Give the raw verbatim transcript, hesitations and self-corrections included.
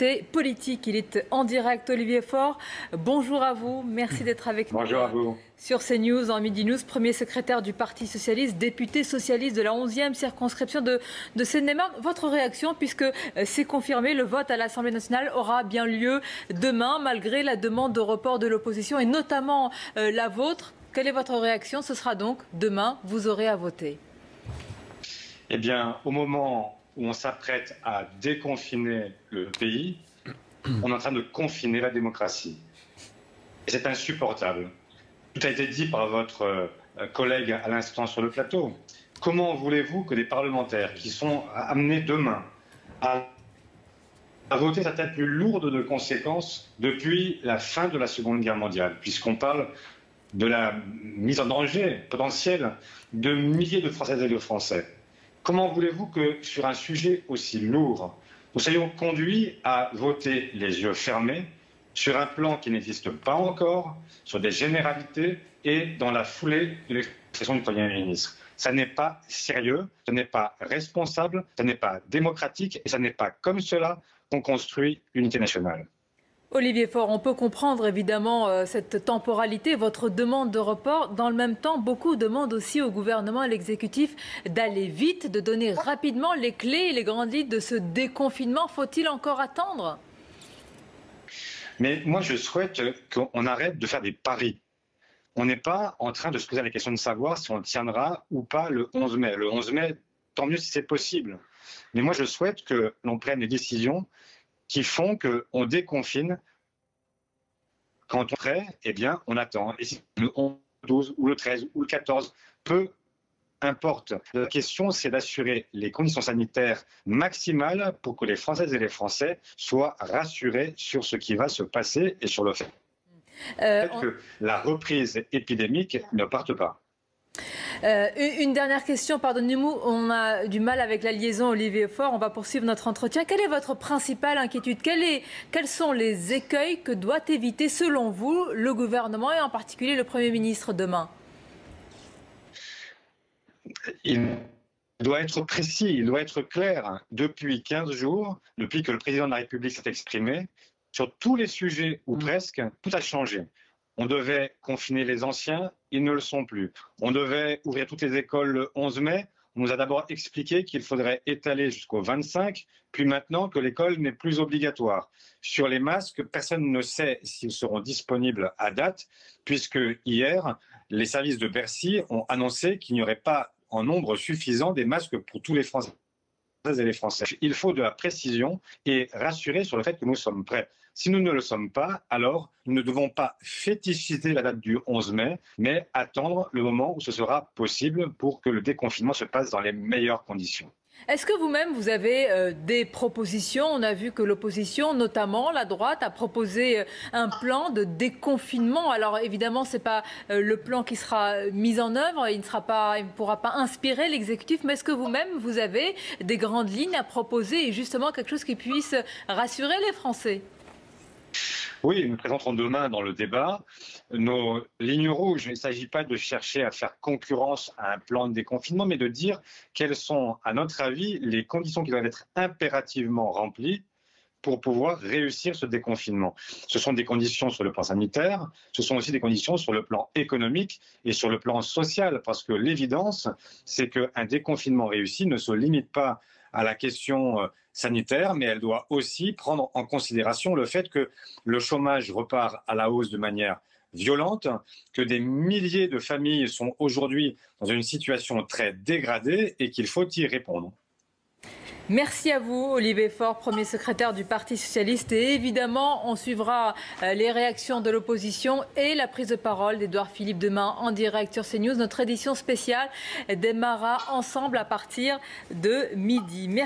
actualité politique. Il est en direct, Olivier Faure. Bonjour à vous, merci d'être avec nous. Bonjour à vous. Sur CNews, en Midi News, premier secrétaire du Parti Socialiste, député socialiste de la onzième circonscription de, de Seine-et-Marne. Votre réaction, puisque c'est confirmé, le vote à l'Assemblée nationale aura bien lieu demain, malgré la demande de report de l'opposition, et notamment euh, la vôtre. Quelle est votre réaction? Ce sera donc demain, vous aurez à voter. Eh bien, au moment où on s'apprête à déconfiner le pays, on est en train de confiner la démocratie. Et c'est insupportable. Tout a été dit par votre euh, collègue à l'instant sur le plateau. Comment voulez-vous que des parlementaires qui sont amenés demain à, à voter cette tête plus lourde de conséquences depuis la fin de la Seconde Guerre mondiale, puisqu'on parle de la mise en danger potentielle de milliers de Françaises et de Français. Comment voulez-vous que, sur un sujet aussi lourd, nous soyons conduits à voter les yeux fermés sur un plan qui n'existe pas encore, sur des généralités et dans la foulée de l'expression du Premier ministre? Ça n'est pas sérieux, ce n'est pas responsable, ce n'est pas démocratique et ce n'est pas comme cela qu'on construit l'unité nationale. Olivier Faure, on peut comprendre évidemment euh, cette temporalité, votre demande de report. Dans le même temps, beaucoup demandent aussi au gouvernement et à l'exécutif d'aller vite, de donner rapidement les clés et les grandes lignes de ce déconfinement. Faut-il encore attendre? Mais moi, je souhaite qu'on arrête de faire des paris. On n'est pas en train de se poser la question de savoir si on tiendra ou pas le onze mai. Le onze mai, tant mieux si c'est possible. Mais moi, je souhaite que l'on prenne des décisions qui font qu'on déconfine. Quand on est prêt, eh bien, on attend. Et si le onze, le douze ou le treize ou le quatorze, peu importe. La question, c'est d'assurer les conditions sanitaires maximales pour que les Françaises et les Français soient rassurés sur ce qui va se passer et sur le fait euh, on... que la reprise épidémique ne parte pas. Euh, une dernière question, pardonnez-moi, on a du mal avec la liaison Olivier Faure, on va poursuivre notre entretien. Quelle est votre principale inquiétude? Quelle est, Quels sont les écueils que doit éviter, selon vous, le gouvernement et en particulier le Premier ministre demain? Il doit être précis, il doit être clair. Depuis quinze jours, depuis que le président de la République s'est exprimé, sur tous les sujets, ou presque, tout a changé. On devait confiner les anciens, ils ne le sont plus. On devait ouvrir toutes les écoles le onze mai. On nous a d'abord expliqué qu'il faudrait étaler jusqu'au vingt-cinq, puis maintenant que l'école n'est plus obligatoire. Sur les masques, personne ne sait s'ils seront disponibles à date, puisque hier, les services de Bercy ont annoncé qu'il n'y aurait pas en nombre suffisant des masques pour tous les Français et les Français. Il faut de la précision et rassurer sur le fait que nous sommes prêts. Si nous ne le sommes pas, alors nous ne devons pas fétichiser la date du onze mai, mais attendre le moment où ce sera possible pour que le déconfinement se passe dans les meilleures conditions. Est-ce que vous-même, vous avez euh, des propositions? On a vu que l'opposition, notamment la droite, a proposé euh, un plan de déconfinement. Alors évidemment, ce n'est pas euh, le plan qui sera mis en œuvre, il ne sera pas, il ne pourra pas inspirer l'exécutif, mais est-ce que vous-même, vous avez des grandes lignes à proposer et justement quelque chose qui puisse rassurer les Français? Oui, nous présenterons demain dans le débat nos lignes rouges. Il ne s'agit pas de chercher à faire concurrence à un plan de déconfinement, mais de dire quelles sont, à notre avis, les conditions qui doivent être impérativement remplies pour pouvoir réussir ce déconfinement. Ce sont des conditions sur le plan sanitaire, ce sont aussi des conditions sur le plan économique et sur le plan social, parce que l'évidence, c'est qu'un déconfinement réussi ne se limite pas à la question sanitaire, mais elle doit aussi prendre en considération le fait que le chômage repart à la hausse de manière violente, que des milliers de familles sont aujourd'hui dans une situation très dégradée et qu'il faut y répondre. Merci à vous, Olivier Faure, premier secrétaire du Parti Socialiste. Et évidemment, on suivra les réactions de l'opposition et la prise de parole d'Édouard Philippe demain en direct sur CNews. Notre édition spéciale démarrera ensemble à partir de midi. Merci.